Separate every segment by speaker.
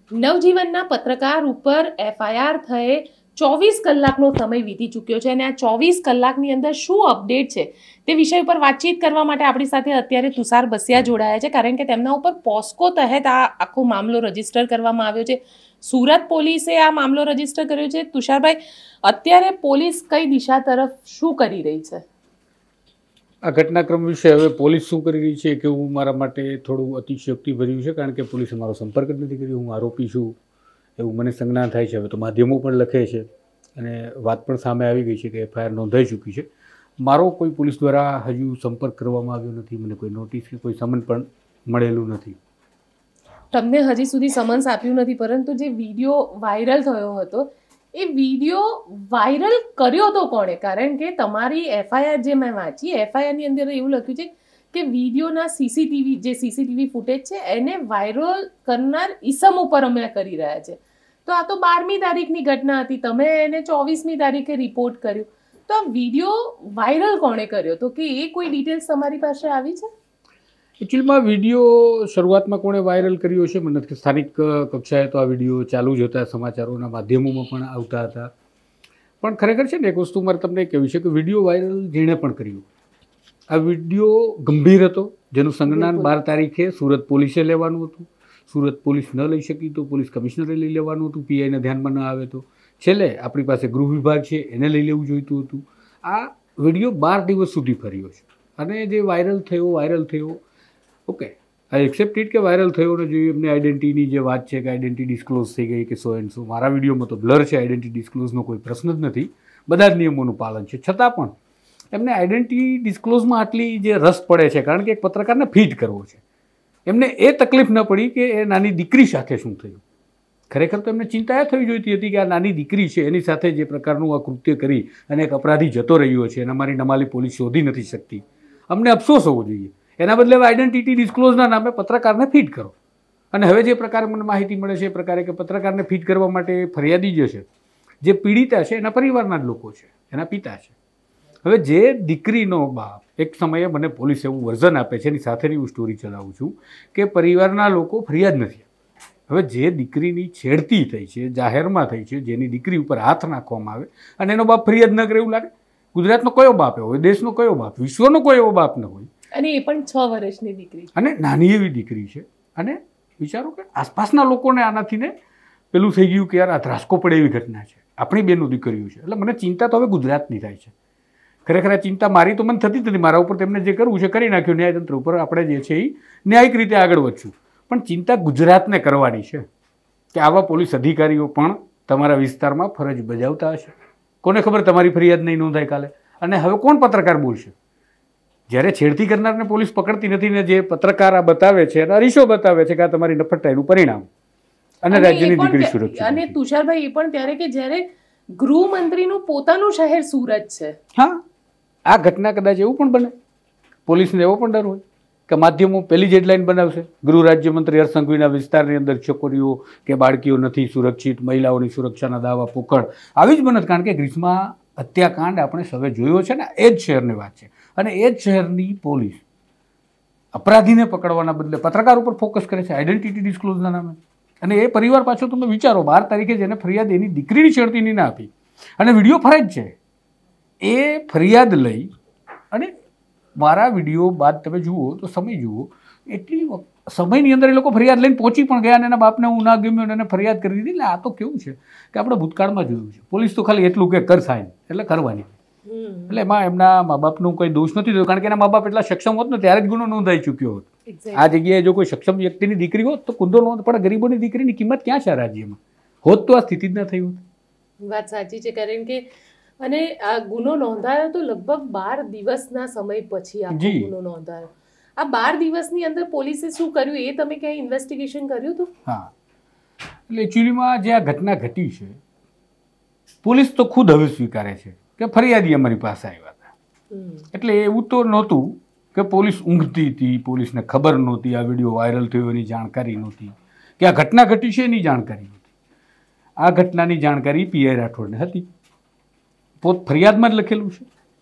Speaker 1: નવજીવનના પત્રકાર ઉપર એફઆઈઆર થયે 24 કલાકનો સમય વીતી ચૂક્યો છે અને આ 24 કલાકની અંદર શું અપડેટ છે તે વિષય ઉપર વાતચીત કરવા માટે આપણી સાથે અત્યારે તુષાર બસિયા જોડાયા છે, કારણ કે તેમના ઉપર પોસ્કો તહેત આ આખો મામલો રજીસ્ટર કરવામાં આવ્યો છે. સુરત પોલીસે આ મામલો રજીસ્ટર કર્યો છે. તુષારભાઈ, અત્યારે પોલીસ કઈ દિશા તરફ શું કરી રહી છે?
Speaker 2: આ ઘટનાક્રમ વિશે હવે પોલીસ શું કરી રહી છે કે હું મારા માટે થોડું અતિશયોક્તિ ભર્યું છે, કારણ કે પોલીસે મારો સંપર્ક જ નથી કર્યો. હું આરોપી છું એવું મને સંજ્ઞાન થાય છે. હવે તો માધ્યમો પણ લખે છે અને વાત પણ સામે આવી ગઈ છે કે એફઆઈઆર નોંધાઈ ચૂકી છે. મારો કોઈ પોલીસ દ્વારા હજુ સંપર્ક કરવામાં આવ્યો નથી. મને કોઈ નોટિસ કે કોઈ સમન પણ મળેલું નથી.
Speaker 1: તમને હજી સુધી સમન્સ આપ્યું નથી, પરંતુ જે વિડીયો વાયરલ થયો હતો એ વિડીયો વાયરલ કર્યો તો કોણે? કારણ કે તમારી એફઆઈઆર જે મેં વાંચી, એફઆઈઆરની અંદર એવું લખ્યું છે કે વિડીયોના સીસીટીવી ફૂટેજ છે એને વાયરલ કરનાર ઈસમ ઉપર અમે કરી રહ્યા છે. તો આ તો 12મી તારીખની ઘટના હતી, તમે એને 24મી તારીખે રિપોર્ટ કર્યું. તો આ વિડીયો વાયરલ કોણે કર્યો? તો કે એ કોઈ ડિટેલ્સ તમારી પાસે આવી છે?
Speaker 2: એકચ્યુઅલીમાં વિડીયો શરૂઆતમાં કોણે વાયરલ કર્યો છે મને નથી. સ્થાનિક કક્ષાએ તો આ વિડીયો ચાલુ જ હતા, સમાચારોના માધ્યમોમાં પણ આવતા હતા. પણ ખરેખર છે ને, એક વસ્તુ મારે તમને કહેવી છે કે વિડીયો વાયરલ જેણે પણ કર્યું, આ વિડીયો ગંભીર હતો, જેનું સંજ્ઞાન 12 તારીખે સુરત પોલીસે લેવાનું હતું. સુરત પોલીસ ન લઈ શકી તો પોલીસ કમિશનરે લઈ લેવાનું હતું. પીઆઈને ધ્યાનમાં ન આવે તો છેલ્લે આપણી પાસે ગૃહ વિભાગ છે એને લઈ લેવું જોઈતું હતું. આ વિડીયો 12 દિવસ સુધી ફર્યો છે અને જે વાયરલ થયો ઓકે, આઈ એક્સેપ્ટેડ કે વાયરલ થયો ને, જે એમને આઈડેન્ટિટીની જે વાત છે કે આઈડેન્ટિટી ડિસ્ક્લોઝ થઈ ગઈ કે સો એન્ડ સો, મારા વિડીયોમાં તો બ્લર છે, આઈડેન્ટિટી ડિસ્ક્લોઝનો કોઈ પ્રશ્ન જ નથી, બધા જ નિયમોનું પાલન છે. છતાં પણ એમને આઈડેન્ટિટી ડિસ્ક્લોઝમાં આટલી જે રસ પડે છે, કારણ કે એક પત્રકારને ફીટ કરવો છે. એમને એ તકલીફ ન પડી કે એ નાની દીકરી સાથે શું થયું. ખરેખર તો એમને ચિંતા એ થવી જોઈતી હતી કે આ નાની દીકરી છે એની સાથે જે પ્રકારનું આ કૃત્ય કરી અને એક અપરાધી જતો રહ્યો છે અને અમારી નમાલી પોલીસ શોધી નથી શકતી, અમને અફસોસ હોવો જોઈએ. એના બદલે આઈડેન્ટિટી ડિસ્ક્લોઝના નામે પત્રકારને ફીટ કરો. અને હવે જે પ્રકારે મને માહિતી મળે છે એ પ્રકારે કે પત્રકારને ફીટ કરવા માટે ફરિયાદી જે છે, જે પીડિતા છે, એના પરિવારના જ લોકો છે, એના પિતા છે. હવે જે દીકરીનો બાપ, એક સમયે મને પોલીસ એવું વર્ઝન આપે છે, એની સાથેની હું સ્ટોરી ચલાવું છું કે પરિવારના લોકો ફરિયાદ નથી. હવે જે દીકરીની છેડતી થઈ છે, જાહેરમાં થઈ છે, જેની દીકરી ઉપર હાથ નાખવામાં આવે અને એનો બાપ ફરિયાદ ન કરે એવું લાગે? ગુજરાતનો કયો બાપ એવો હોય, દેશનો કયો બાપ, વિશ્વનો કોઈ એવો બાપ ન હોય?
Speaker 1: અને એ પણ 6 વર્ષની દીકરી,
Speaker 2: અને નાની એવી દીકરી છે. અને વિચારો કે આસપાસના લોકોને આનાથી ને પેલું થઈ ગયું કે યાર આ ધ્રાસકો પડે એવી ઘટના છે, આપણી બેનનું દીકરીઓ છે. એટલે મને ચિંતા તો હવે ગુજરાતની થાય છે. ખરેખર આ ચિંતા મારી તો મને થતી જ નથી. મારા ઉપર તેમને જે કરવું છે કરી નાખ્યું. ન્યાયતંત્ર ઉપર આપણે જે છે એ ન્યાયિક રીતે આગળ વધશું. પણ ચિંતા ગુજરાતને કરવાની છે કે આવા પોલીસ અધિકારીઓ પણ તમારા વિસ્તારમાં ફરજ બજાવતા હશે. કોને ખબર તમારી ફરિયાદ નહીં નોંધાય કાલે. અને હવે કોણ પત્રકાર બોલશે? જ્યારે છેડતી કરનારને પોલીસ પકડતી નથી ને જે પત્રકાર આ બતાવે છે અને અરીસો બતાવે છે કે આ તમારી નફરતાઈનું પરિણામ અને રાજ્યની દીકરી સુરક્ષિત.
Speaker 1: અને તુષારભાઈ, એ પણ ત્યારે કે જ્યારે ગૃહમંત્રીનું પોતાનું શહેર સુરત છે.
Speaker 2: હા, આ ઘટના કદાચ એવું પણ બને, પોલીસને એવો પણ ડર હોય કે માધ્યમો પહેલી જ હેડલાઇન બનાવશે, ગૃહ રાજ્યમંત્રી હર્ષ સંઘવીના વિસ્તારની અંદર છોકરીઓ કે બાળકીઓ નથી સુરક્ષિત, મહિલાઓની સુરક્ષાના દાવા પોકળ. આવી જ બનત. કારણ કે ગ્રીસમાં હત્યાકાંડ આપણે સૌએ જોયો છે ને, એ જ શહેરની વાત છે. અને એ જ શહેરની પોલીસ અપરાધીને પકડવાના બદલે પત્રકાર ઉપર ફોકસ કરે છે આઈડેન્ટિટી ડિસ્ક્લોઝના નામે. અને એ પરિવાર પાછો તમે વિચારો, 12 તારીખે જેને ફરિયાદ એની દીકરીની છેડતીની ના આપી અને વિડીયો ફરજ છે, એ ફરિયાદ લઈ અને મારા વિડીયો બાદ તમે જુઓ તો સમય જુઓ, એટલી સમયની અંદર એ લોકો ફરિયાદ લઈને પહોંચી પણ ગયા અને એના બાપને હું ના ગમ્યું અને એને ફરિયાદ કરી દીધી. એટલે આ તો કેવું છે કે આપણે ભૂતકાળમાં જોયું છે, પોલીસ તો ખાલી એટલું કે કર સાઈન એટલે કરવાની. એટલે એમાં એમના મા બાપનું કોઈ દોષ નથી થયો, કારણ કે એના મા બાપ એટલા સક્ષમ હોત ને ત્યારે જ ગુનો નોંધાઈ ચૂક્યો હોત. આ જગ્યાએ જો કોઈ સક્ષમ વ્યક્તિની દીકરી હોત તો ગુનો નોંધ પડે. ગરીબોની દીકરીની કિંમત ક્યાં છે આ રાજ્યમાં? હોત તો આ સ્થિતિ જ ના થઈ હોત.
Speaker 1: વાત સાચી છે. કારણ કે અને આ ગુનો નોંધાયો તો લગભગ 12 દિવસના સમય પછી આ ગુનો નોંધાયો. આ 12 દિવસની અંદર પોલીસે શું કર્યું એ તમે ક્યાંય ઇન્વેસ્ટિગેશન કર્યું હતું?
Speaker 2: હા, એટલે એકચ્યુઅલીમાં જે આ ઘટના ઘટી છે, પોલીસ તો ખુદ હવે સ્વીકારે છે કે ફરિયાદી અમારી પાસે આવ્યા હતા. એટલે એવું તો નહોતું કે પોલીસ ઊંઘતી હતી, પોલીસને ખબર નહોતી આ વિડીયો વાયરલ થયો એની જાણકારી નહોતી, કે આ ઘટના ઘટી છે એની જાણકારી નહોતી. આ ઘટનાની જાણકારી પીઆઈ રાઠોડને હતી. ફરિયાદમાં જ લખેલું છે.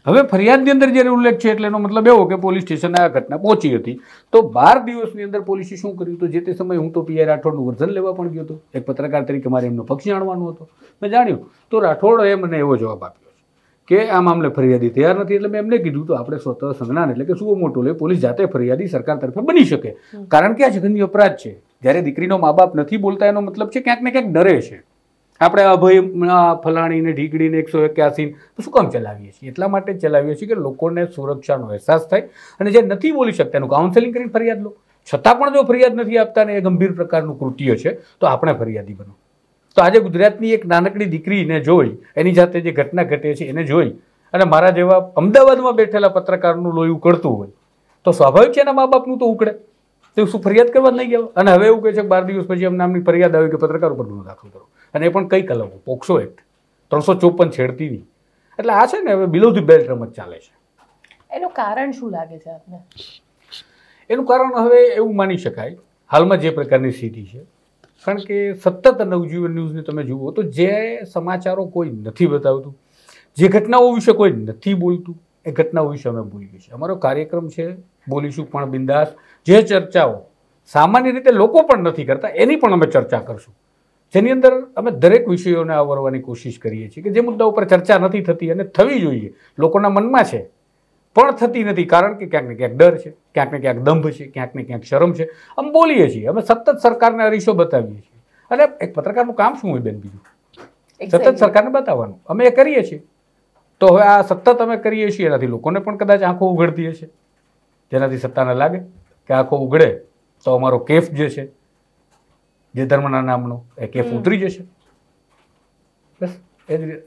Speaker 2: હવે ફરિયાદની અંદર જ્યારે ઉલ્લેખ છે એટલે એનો મતલબ એવો કે પોલીસ સ્ટેશને આ ઘટના પહોંચી હતી. તો 12 દિવસની અંદર પોલીસે શું કર્યું? તો જે તે સમયે હું તો પીઆઈ રાઠોડનું વર્ઝન લેવા પણ ગયો હતો. એક પત્રકાર તરીકે મારે એમનો પક્ષ જાણવાનો હતો. મેં જાણ્યું તો રાઠોડે મને એવો જવાબ આપ્યો કે આ મામલે ફરિયાદી તૈયાર નથી. એટલે મેં એમને કીધું તો આપણે સ્વતઃ સંજ્ઞાન એટલે કે સુઓ મોટો લે પોલીસ જાતે ફરિયાદી સરકાર તરફે બની શકે, કારણ કે આ જઘન્ય અપરાધ છે. જ્યારે દીકરીનો મા બાપ નથી બોલતા એનો મતલબ છે ક્યાંક ને ક્યાંક ડરે છે. આપણે અભય ફલાણીને ઢીકડીને 181 શું કામ ચલાવીએ છીએ? એટલા માટે ચલાવીએ છીએ કે લોકોને સુરક્ષાનો અહેસાસ થાય, અને જે નથી બોલી શકતા એનું કાઉન્સેલિંગ કરીને ફરિયાદ લો. છતાં પણ જો ફરિયાદ નથી આપતા ને એ ગંભીર પ્રકારનું કૃત્ય છે તો આપણે ફરિયાદી બનો. તો આજે ગુજરાતની એક નાનકડી દીકરીને જોઈ, એની જાતે જે ઘટના ઘટે છે એને જોઈ અને મારા જેવા અમદાવાદમાં બેઠેલા પત્રકારનું લોહી ઉકળતું હોય તો સ્વાભાવિક છે એના મા બાપનું તો ઉકળે. તો શું ફરિયાદ કરવા નહીં ગયા? અને હવે એવું કહે છે કે 12 દિવસ પછી એમ નામની ફરિયાદ આવી કે પત્રકાર ઉપર ગુનો દાખલ કરો, અને એ પણ કઈ કલમો? પોક્સો એક્ટ 354 છેડતીની. એટલે આ છે ને હવે બિલો ધી બેલ્ટ રમત ચાલે છે.
Speaker 1: એનું કારણ શું લાગે છે આપને?
Speaker 2: એનું કારણ હવે એવું માની શકાય હાલમાં જે પ્રકારની સ્થિતિ છે, કારણ કે સતત નવજીવન ન્યૂઝને તમે જુઓ તો જે સમાચારો કોઈ નથી બતાવતું, જે ઘટનાઓ વિશે કોઈ નથી બોલતું, એ ઘટનાઓ વિશે અમે બોલીએ છીએ. અમારો કાર્યક્રમ છે બોલીશું પણ બિંદાસ. જે ચર્ચાઓ સામાન્ય રીતે લોકો પણ નથી કરતા એની પણ અમે ચર્ચા કરશું, જેની અંદર અમે દરેક વિષયોને આવરવાની કોશિશ કરીએ છીએ કે જે મુદ્દા ઉપર ચર્ચા નથી થતી અને થવી જોઈએ, લોકોના મનમાં છે પણ થતી નથી, કારણ કે ક્યાંક ને ક્યાંક ડર છે, ક્યાંક ને ક્યાંક દંભ છે, ક્યાંક ને ક્યાંક શરમ છે. અમે બોલીએ છીએ, અમે સતત સરકારને અરીસો બતાવીએ છીએ. અને એક પત્રકારનું કામ શું હોય બેન? બીજું સતત સરકારને બતાવવાનું. અમે એ કરીએ છીએ. તો હવે આ સતત અમે કરીએ છીએ એનાથી લોકોને પણ કદાચ આંખો ઉઘડતી હશે, જેનાથી સત્તાને લાગે કે આંખો ઉઘડે તો અમારો કેફ જે છે જે ધર્મના નામનો એ કેફ ઉતરી જશે. બસ એ જ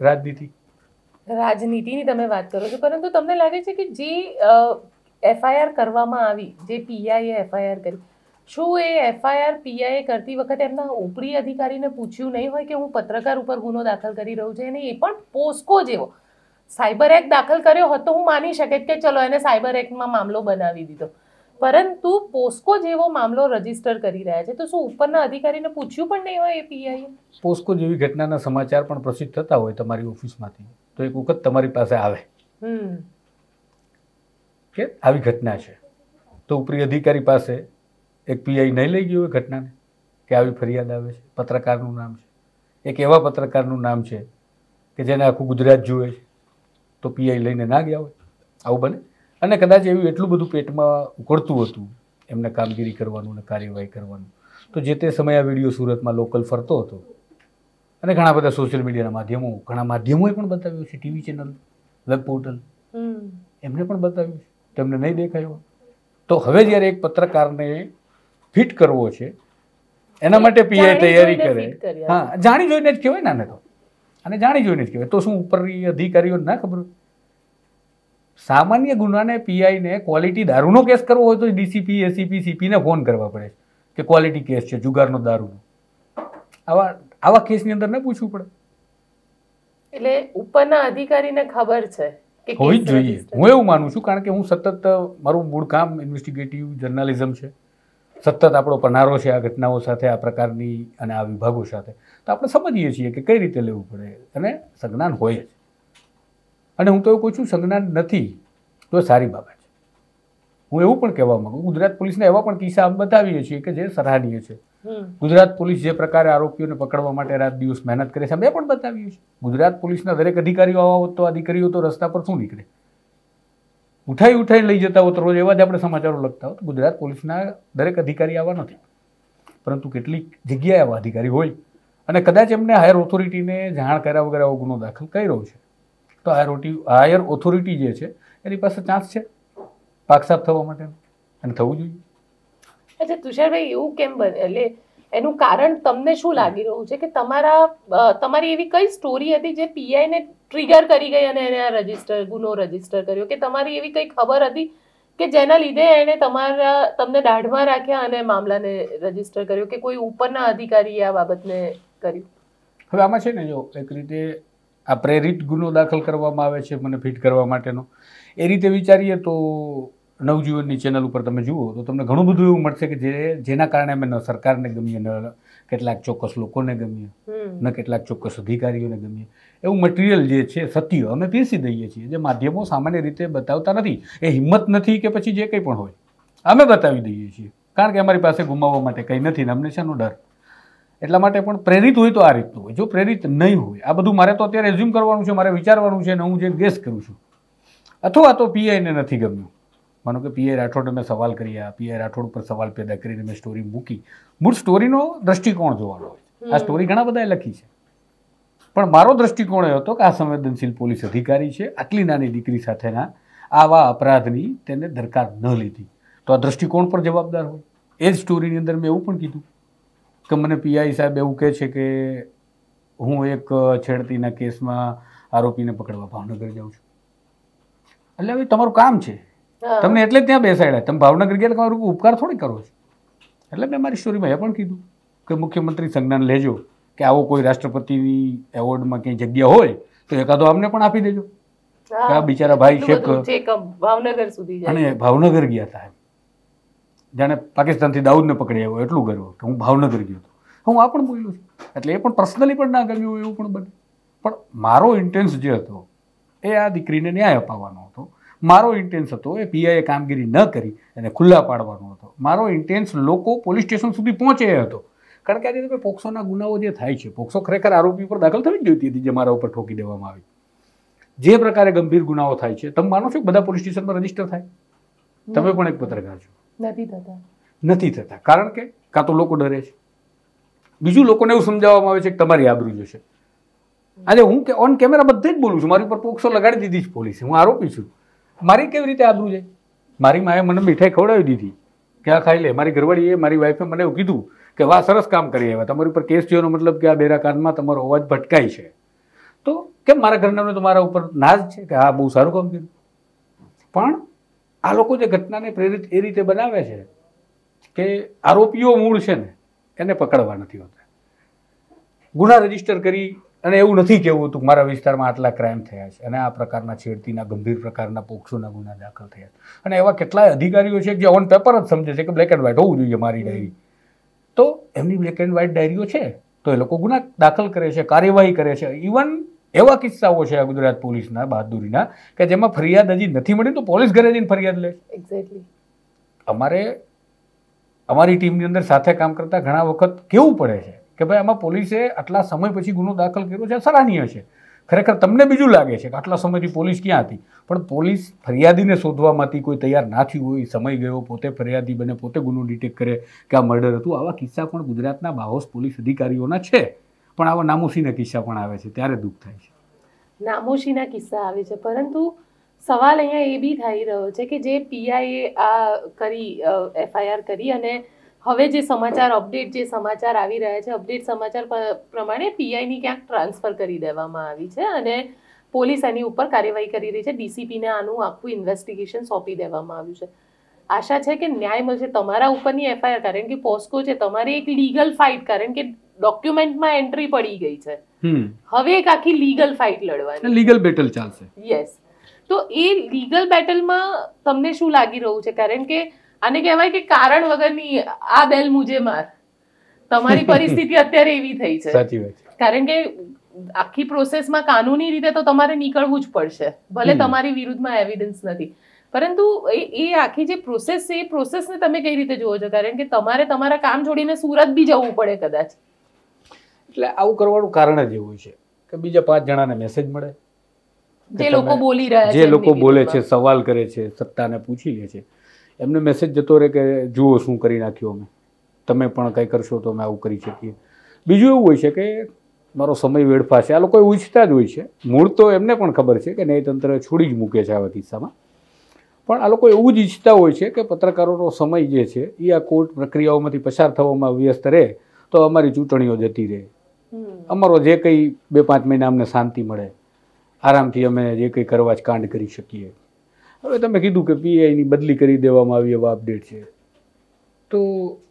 Speaker 1: રાજનીતિની તમે વાત કરો છો, પરંતુ તમને લાગે છે કે જે એફઆઈઆર કરવામાં આવી, જે પીઆઈએ એફઆઈઆર કરી, શું એ એફઆઈઆર પીઆઈએ કરતી વખતે એમના ઉપરી અધિકારીને પૂછ્યું નહીં હોય કે હું પત્રકાર ઉપર ગુનો દાખલ કરી રહ્યું છે? અને એ પણ પોસ્કો જેવો સાયબર એક્ટ દાખલ કર્યો હોત તો હું માની શકે કે ચલો એને સાયબર એક્ટમાં મામલો બનાવી દીધો, પરંતુ પોસ્કો જેવો મામલો રજીસ્ટર કરી રહ્યા છે, તો શું ઉપરના અધિકારીને પૂછ્યું પણ નહીં હોય એ પીઆઈએ?
Speaker 2: પોસ્કો જેવી ઘટનાના સમાચાર પણ પ્રસિદ્ધ થતા હોય તમારી ઓફિસમાંથી તો એક વખત તમારી પાસે આવે કે આવી ઘટના છે, તો ઉપરી અધિકારી પાસે એક પીઆઈ નહીં લઈ ગયો હોય ઘટનાને કે આવી ફરિયાદ આવે છે, પત્રકારનું નામ છે, એક એવા પત્રકારનું નામ છે કે જેને આખું ગુજરાત જુએ છે, તો પીઆઈ લઈને ના ગયા હોય? આવું બને? અને કદાચ એવું એટલું બધું પેટમાં ઉકળતું હતું એમને કામગીરી કરવાનું અને કાર્યવાહી કરવાનું, તો જે તે સમયે આ વિડીયો સુરતમાં લોકલ ફરતો હતો અને ઘણા બધા સોશિયલ મીડિયાના માધ્યમો, ઘણા માધ્યમોએ પણ બતાવ્યું છે, ટીવી ચેનલ, વેબ પોર્ટલ, એમને પણ બતાવ્યું છે, તેમને નહીં દેખાયો. તો હવે જ્યારે એક પત્રકારને ફિટ કરવો છે એના માટે પીઆઈ તૈયારી કરે, હા, જાણી જોઈને જ કહેવાય ને, તો અને જાણી જોઈને જ કહેવાય. તો શું ઉપરની અધિકારીઓને ના ખબર હોય? સામાન્ય ગુનાને પીઆઈને ક્વોલિટી દારૂનો કેસ કરવો હોય તો ડીસીપી, એસીપી, સીપીને ફોન કરવા પડે કે ક્વોલિટી કેસ છે, જુગારનો દારૂનો. આવા કેસની અંદર ન પૂછવું પડે?
Speaker 1: એટલે ઉપરના અધિકારીને ખબર છે કે
Speaker 2: હોવી જ જોઈએ, હું એવું માનું છું, કારણ કે હું સતત મારું મૂળ કામ ઇન્વેસ્ટિગેટિવ જર્નાલિઝમ છે, સતત આપણો પનારો છે આ ઘટનાઓ સાથે, આ પ્રકારની અને આ વિભાગો સાથે, તો આપણે સમજીએ છીએ કે કઈ રીતે લેવું પડે, અને સંજ્ઞાન હોય જ. અને હું તો એવું કહું છું સંજ્ઞાન નથી તો સારી બાબત છે. હું એવું પણ કહેવા માંગુ, ગુજરાત પોલીસને એવા પણ કિસ્સા બતાવીએ છીએ કે જે સરાહનીય છે. ગુજરાત પોલીસ જે પ્રકારે આરોપીઓને પકડવા માટે રાત દિવસ મહેનત કરે છે અમે પણ બતાવીએ છીએ. ગુજરાત પોલીસના દરેક અધિકારીઓ આવા હોત તો આ દીકરીઓ તો રસ્તા પર શું નીકળે? ઉઠાઈને લઈ જતા હોત રોજ, એવા જ આપણે સમાચારો લખતા હોત. ગુજરાત પોલીસના દરેક અધિકારી આવા નથી, પરંતુ કેટલીક જગ્યાએ આવા અધિકારી હોય અને કદાચ એમને હાયર ઓથોરિટીને જાણ કર્યા વગર આવો ગુનો દાખલ કર્યો છે, તો હાયર ઓથોરિટી જે છે એની પાસે ચાન્સ છે પાકસાફ થવા માટે, અને થવું જોઈએ.
Speaker 1: અચ્છા તુષારભાઈ, એવું કેમ બને? એટલે એનું કારણ તમને શું લાગી રહ્યું છે કે તમારી એવી કઈ સ્ટોરી હતી જે પીઆઈને ટ્રિગર કરી ગઈ અને એને ગુનો રજીસ્ટર કર્યો? કે તમારી એવી કઈ ખબર હતી કે જેના લીધે એને તમને દાઢમાં રાખ્યા અને મામલાને રજીસ્ટર કર્યો, કે કોઈ ઉપરના અધિકારીએ આ બાબતને કર્યું?
Speaker 2: હવે આમાં છે ને, જો એક રીતે આ પ્રેરિત ગુનો દાખલ કરવામાં આવે છે મને ફિટ કરવા માટેનો, એ રીતે વિચારીએ તો નવજીવનની ચેનલ ઉપર તમે જુઓ તો તમને ઘણું બધું એવું મળશે કે જેના કારણે અમે ન સરકારને ગમીએ, ન કેટલાક ચોક્કસ લોકોને ગમીએ, ન કેટલાક ચોક્કસ અધિકારીઓને ગમીએ. એવું મટીરિયલ જે છે સત્ય અમે પીરસી દઈએ છીએ, જે માધ્યમો સામાન્ય રીતે બતાવતા નથી. એ હિંમત નથી કે પછી જે કંઈ પણ હોય અમે બતાવી દઈએ છીએ, કારણ કે અમારી પાસે ગુમાવવા માટે કંઈ નથી ને અમને શાનો ડર. એટલા માટે પણ પ્રેરિત હોય તો આ રીતનું હોય. જો પ્રેરિત નહીં હોય, આ બધું મારે તો અત્યારે એઝ્યુમ કરવાનું છે, મારે વિચારવાનું છે, અને હું જે ગેસ કરું છું, અથવા તો પીઆઈને નથી ગમ્યું. માનો કે પીઆઈ રાઠોડને મેં સવાલ કર્યા, પીઆઈ રાઠોડ ઉપર સવાલ પેદા કરીને મેં સ્ટોરી મૂકી. મૂળ સ્ટોરીનો દ્રષ્ટિકોણ જોવાનો હોય. આ સ્ટોરી ઘણા બધાએ લખી છે, પણ મારો દ્રષ્ટિકોણ એ હતો કે આ સંવેદનશીલ પોલીસ અધિકારી છે, આટલી નાની દીકરી સાથેના આવા અપરાધની તેને દરકાર ન લીધી, તો આ દ્રષ્ટિકોણ પર જવાબદાર હોય. એ જ સ્ટોરીની અંદર મેં એવું પણ કીધું કે મને પીઆઈ સાહેબ એવું કહે છે કે હું એક છેડતીના કેસમાં આરોપીને પકડવા ભાવનગર જાઉં છું. એટલે હવે તમારું કામ છે, તમને એટલે ત્યાં બેસાડ્યા, તમે ભાવનગર ગયા તમારું ઉપકાર થોડી કરો છો. એટલે મેં મારી સ્ટોરીમાં એ પણ કીધું કે મુખ્યમંત્રી સંજ્ઞાન લેજો કે આવો કોઈ રાષ્ટ્રપતિની એવોર્ડમાં ક્યાંય જગ્યા હોય તો એકાદો અમને પણ આપી દેજો. આ બિચારા ભાઈ શેખ
Speaker 1: ભાવનગર સુધી
Speaker 2: અને ભાવનગર ગયા હતા, જાણે પાકિસ્તાનથી દાઉદને પકડી આવ્યો એટલું ગર્વ કે હું ભાવનગર ગયો હતો. હું આ પણ બોલ્યું છું, એટલે એ પણ પર્સનલી પણ ના ગમ્યું એવું પણ બને. પણ મારો ઇન્ટેન્સ જે હતો એ આ દીકરીને ન્યાય અપાવવાનો હતો. મારો ઇન્ટેન્સ હતો એ પીઆઈએ કામગીરી ન કરી અને ખુલ્લા પાડવાનો હતો. મારો ઇન્ટેન્સ લોકો પોલીસ સ્ટેશન સુધી પહોંચે એ હતો. કારણ કે આજે તમે પોક્સોના ગુનાઓ જે થાય છે, પોક્સો ખરેખર આરોપી ઉપર દાખલ થવી જ જોઈતી હતી, જે મારા ઉપર ઠોકી દેવામાં આવી. જે પ્રકારે ગંભીર ગુનાઓ થાય છે, તમે માનો છો કે બધા પોલીસ સ્ટેશનમાં રજીસ્ટર થાય? તમે પણ એક પત્રકાર છો, નથી થતા. કારણ કે કાં તો લોકો ડરે છે, બીજું લોકોને એવું સમજાવવામાં આવે છે કે તમારી આબરૂ જશે. આજે હું કે ઓન કેમેરા બધે જ બોલું છું, મારી ઉપર પોક્સો લગાડી દીધી છે પોલીસે, હું આરોપી છું. મારી કેવી રીતે આબરૂ જાય? મારી માએ મને મીઠાઈ ખવડાવી દીધી કે આ ખાઈ લે. મારી ઘરવાળીએ, મારી વાઈફે મને એવું કીધું કે વાહ સરસ કામ કરી આવ્યા, તમારી ઉપર કેસ થયોનો મતલબ કે આ બેરા કાનમાં તમારો અવાજ ભટકાય છે. તો કેમ મારા ઘરનાને તો મારા ઉપર નાજ છે કે હા બહુ સારું કામ કર્યું. પણ આ લોકો જે ઘટનાને પ્રેરિત એ રીતે બનાવે છે કે આરોપીઓ મૂળ છે ને એને પકડવા નથી હોતા. ગુના રજીસ્ટર કરી અને એવું નથી કહેવું હતું મારા વિસ્તારમાં આટલા ક્રાઇમ થયા છે અને આ પ્રકારના છેડતીના ગંભીર પ્રકારના પોક્સોના ગુના દાખલ થયા. અને એવા કેટલાય અધિકારીઓ છે જે ઓન પેપર જ સમજે છે કે બ્લેક એન્ડ વ્હાઇટ હોવું જોઈએ મારી ડાયરી. તો એમની બ્લેક એન્ડ વ્હાઇટ ડાયરીઓ છે તો એ લોકો ગુના દાખલ કરે છે, કાર્યવાહી કરે છે. ઇવન એવા કિસ્સાઓ છે આ ગુજરાત પોલીસના બહાદુરીના કે જેમાં ફરિયાદ હજી નથી મળી તો પોલીસ ઘરે જઈને ફરિયાદ લે.
Speaker 1: એક્ઝેક્ટલી.
Speaker 2: અમારી ટીમની અંદર સાથે કામ કરતા ઘણા વખત કેવું પડે છે કે ભાઈ આમાં પોલીસે આટલા સમય પછી ગુનો દાખલ કર્યો છે, સરાહનીય છે. ખરેખર તમને બીજું લાગે છે કે આટલા સમયથી પોલીસ ક્યાં હતી, પણ પોલીસ ફરિયાદીને શોધવામાંથી કોઈ તૈયાર ના થયું હોય, સમય ગયો, પોતે ફરિયાદી બને, પોતે ગુનો ડિટેક્ટ કરે કે આ મર્ડર હતું. આવા કિસ્સા પણ ગુજરાતના બાહોશ પોલીસ અધિકારીઓના છે, પણ આવા નામોશીના કિસ્સા પણ આવે છે, ત્યારે દુઃખ થાય છે.
Speaker 1: નામોશીના કિસ્સા આવે છે, પરંતુ સવાલ અહીંયા એ બી થઈ રહ્યો છે કે જે પીઆઈએ આ કરી એફઆઈઆર કરી અને હવે જે સમાચાર અપડેટ જે સમાચાર આવી રહ્યા છે, અપડેટ સમાચાર પ્રમાણે પીઆઈની ક્યાંક ટ્રાન્સફર કરી દેવામાં આવી છે અને પોલીસ એની ઉપર કાર્યવાહી કરી રહી છે. ડીસીપીને આનું આખું ઇન્વેસ્ટિગેશન સોંપી દેવામાં આવ્યું છે. આશા છે કે ન્યાય મળશે તમારા ઉપરની એફઆઈઆર, કારણ કે પોસ્કો છે, તમારે એક લીગલ ફાઇટ, કારણ કે ડોક્યુમેન્ટમાં એન્ટ્રી પડી ગઈ છે, હવે એક આખી લીગલ ફાઇટ લડવાની,
Speaker 2: લીગલ બેટલ ચાલશે.
Speaker 1: યસ. તો એ લીગલ બેટલમાં તમને શું લાગી રહ્યું છે? કારણ કે આને કહેવાય કે કારણ વગરની આ બેલ મુજે માર. તમારી પરિસ્થિતિ અત્યારે એવી થઈ છે.
Speaker 2: સાચી વાત છે.
Speaker 1: કારણ કે આખી પ્રોસેસમાં કાનૂની રીતે તો તમારે નીકળવું જ પડશે, ભલે તમારી વિરુદ્ધમાં એવિડન્સ નથી, પરંતુ એ આખી જે પ્રોસેસ છે એ પ્રોસેસને તમે કઈ રીતે જુઓ છો? કારણ કે તમારે તમારા કામ છોડીને સુરત બી જવું પડે કદાચ.
Speaker 2: એટલે આવું કરવાનું કારણ જ એવું છે કે બીજા 5 જણાને મેસેજ મળે,
Speaker 1: જે લોકો બોલી રહ્યા છે,
Speaker 2: જે લોકો બોલે છે, સવાલ કરે છે, સત્તાને પૂછી લે છે, એમને મેસેજ જતો રહે કે જુઓ શું કરી નાખ્યું અમે, તમે પણ કંઈ કરશો તો અમે આવું કરી શકીએ. બીજું એવું હોય છે કે મારો સમય વેડફાશે. આ લોકો એવું ઈચ્છતા જ હોય છે, મૂળ તો એમને પણ ખબર છે કે ન્યાયતંત્ર છોડી જ મૂકે છે આવા કિસ્સામાં, પણ આ લોકો એવું જ ઈચ્છતા હોય છે કે પત્રકારોનો સમય જે છે એ આ કોર્ટ પ્રક્રિયાઓમાંથી પસાર થવામાં વ્યસ્ત રહે તો અમારી ચૂંટણીઓ જતી રહે, અમારો જે કંઈ 2-5 મહિના અમને શાંતિ મળે, આરામથી અમે જે કંઈ કરવા જ કાંડ કરી શકીએ. હવે તમે કીધું કે પીઆઈની બદલી કરી દેવામાં આવી એવા અપડેટ છે, તો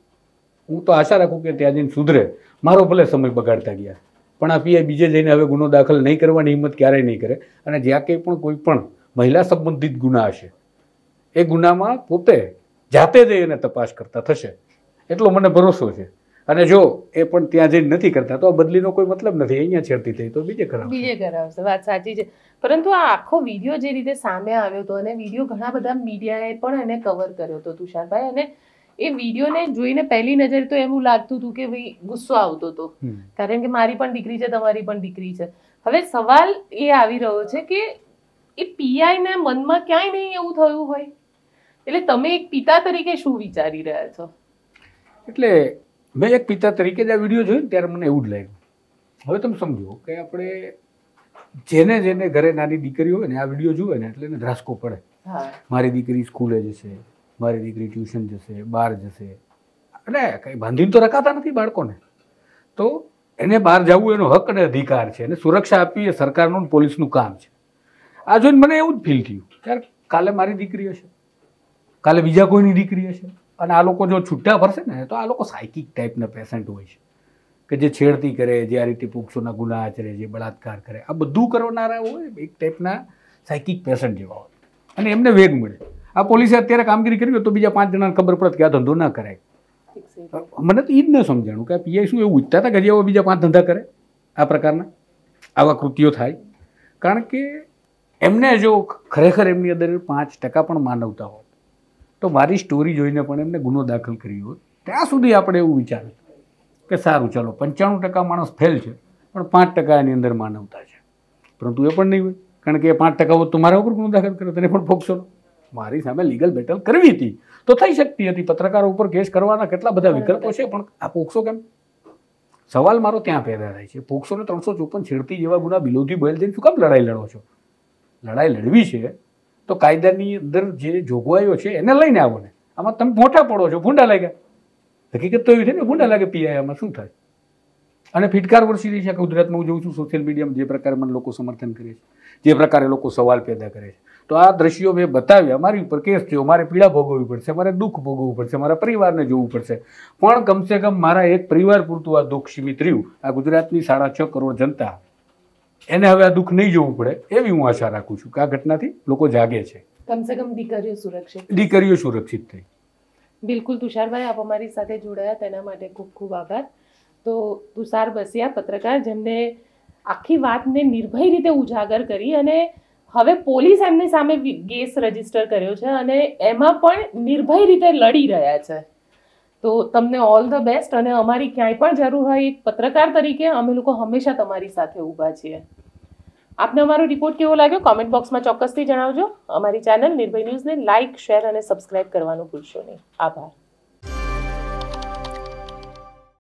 Speaker 2: હું તો આશા રાખું કે ત્યાં જઈને સુધરે. મારો ભલે સમય બગાડતા ગયા, પણ આ પીઆઈ બીજે જઈને હવે ગુનો દાખલ નહીં કરવાની હિંમત ક્યારેય નહીં કરે. અને જ્યાં કંઈ પણ કોઈ પણ મહિલા સંબંધિત ગુના હશે એ ગુનામાં પોતે જાતે જઈ અને તપાસ કરતા થશે એટલો મને ભરોસો છે. અને જો એ પણ ત્યાં જઈને નથી કરતા તો આ બદલીનો કોઈ મતલબ નથી. અહીંયા છેડતી થઈ તો બીજે
Speaker 1: કરાવશે. વાત સાચી છે. પરંતુ આ આખો વિડીયો જે રીતે સામે આવ્યો હતો અને વિડીયો ઘણા બધા મીડિયાએ પણ એને કવર કર્યો હતો તુષારભાઈ, અને એ વિડીયોને જોઈને પહેલી નજરે તો એવું લાગતું હતું કે ભાઈ ગુસ્સો આવતો હતો, કારણ કે મારી પણ દીકરી છે, તમારી પણ દીકરી છે. હવે સવાલ એ આવી રહ્યો છે કે એ પીઆઈ ના મનમાં ક્યાંય નહીં એવું થયું હોય, એટલે તમે એક પિતા તરીકે શું વિચારી રહ્યા છો?
Speaker 2: એટલે મેં એક પિતા તરીકે જ આ વિડીયો જોયો ને ત્યારે મને એવું જ લાગ્યું. હવે તમે સમજો કે આપણે જેને જેને ઘરે નાની દીકરી હોય ને આ વિડીયો જુએ ને એટલે એને ધ્રાસકો પડે. મારી દીકરી સ્કૂલે જશે, મારી દીકરી ટ્યુશન જશે, બહાર જશે, એટલે કંઈ બાંધીને તો રખાતા નથી બાળકોને. તો એને બહાર જવું એનો હક અને અધિકાર છે, અને સુરક્ષા આપવી એ સરકારનું અને પોલીસનું કામ છે. આ જોઈને મને એવું જ ફીલ થયું યાર, કાલે મારી દીકરી હશે, કાલે બીજા કોઈની દીકરી હશે, અને આ લોકો જો છૂટા ફરશે ને તો આ લોકો સાયકિક ટાઈપના પેશન્ટ હોય છે કે જે છેડતી કરે, જે આ રીતે પોક્સોના ગુના આચરે, જે બળાત્કાર કરે, આ બધું કરનારા હોય એક ટાઈપના સાયકિક પેશન્ટ જેવા હોય, અને એમને વેગ મળે. આ પોલીસે અત્યારે કામગીરી કરી હોય તો બીજા 5 જણાને ખબર પડે કે આ ધંધો ના કરાય. મને તો એ જ ન સમજાણું કે આ પીઆઈ શું એવું ઈચ્છતા હતા કે જે બીજા 5 ધંધા કરે, આ પ્રકારના આવા કૃત્યો થાય. કારણ કે એમને જો ખરેખર એમની અંદર 5% પણ માનવતા હોત તો મારી સ્ટોરી જોઈને પણ એમને ગુનો દાખલ કર્યો હોત. ત્યાં સુધી આપણે એવું વિચાર્યું કે સારું ચાલો 95% માણસ ફેલ છે પણ 5% એની અંદર માનવતા છે. પરંતુ એ પણ નહીં હોય, કારણ કે એ 5% હોત તો મારા ઉપર ગુનો દાખલ કર્યો, તેને પણ પોક્સો. મારી સામે લીગલ બેટલ કરવી હતી તો થઈ શકતી હતી. પત્રકારો ઉપર કેસ કરવાના કેટલા બધા વિકલ્પો છે, પણ આ પોક્સો કેમ? સવાલ મારો ત્યાં પેદા થાય છે. પોક્સોને 354 છેડતી જેવા ગુના બિલોથી બોલ જઈને શું કામ લડાઈ લડો છો? લડાઈ લડવી છે તો કાયદાની અંદર જે જોગવાઈઓ છે એને લઈને આવો ને. આમાં તમે મોટા પડો છો, ભૂંડા લાગ્યા. હકીકત તો એવી છે ને, ભૂંડા લાગે પીઆઈ, આમાં શું થાય? અને ફિટકાર વરસી રહી છે ગુજરાતમાં. હું જોઉં છું સોશિયલ મીડિયામાં જે પ્રકારે મને લોકો સમર્થન કરે છે, જે પ્રકારે લોકો સવાલ પેદા કરે છે. તો આ દ્રશ્યો મેં બતાવ્યા, મારી ઉપર કેસ થયો, મારે પીડા ભોગવવી પડશે, મારે દુઃખ ભોગવવું પડશે, મારા પરિવારને જોવું પડશે, પણ કમસે કમ મારા એક પરિવાર પૂરતું આ દુઃખ સીમિત રહ્યું. આ ગુજરાતની 6.5 કરોડ જનતા એને હવે આ દુઃખ નહીં જોવું પડે એવી હું આશા રાખું છું કે આ ઘટનાથી લોકો જાગે છે.
Speaker 1: કમસે કમ
Speaker 2: દીકરીઓ સુરક્ષિત થઈ.
Speaker 1: બિલકુલ તુષારભાઈ, આપ અમારી સાથે જોડાયા તેના માટે ખૂબ ખૂબ આભાર. તો તુષાર બસિયા, પત્રકાર, જેમને આખી વાતને નિર્ભય રીતે ઉજાગર કરી, અને હવે પોલીસ એમની સામે કેસ રજીસ્ટર કર્યો છે અને એમાં પણ નિર્ભય રીતે લડી રહ્યા છે. તો તમને ઓલ ધ બેસ્ટ, અને અમારી ક્યાંય પણ જરૂર હોય એક પત્રકાર તરીકે અમે લોકો હંમેશા તમારી સાથે ઊભા છીએ. આપને અમારો રિપોર્ટ કેવો લાગ્યો કોમેન્ટ બોક્સમાં ચોક્કસથી જણાવજો. અમારી ચેનલ નિર્ભય ન્યૂઝને લાઇક, શેર અને સબસ્ક્રાઇબ કરવાનું ભૂલશો નહીં. આભાર.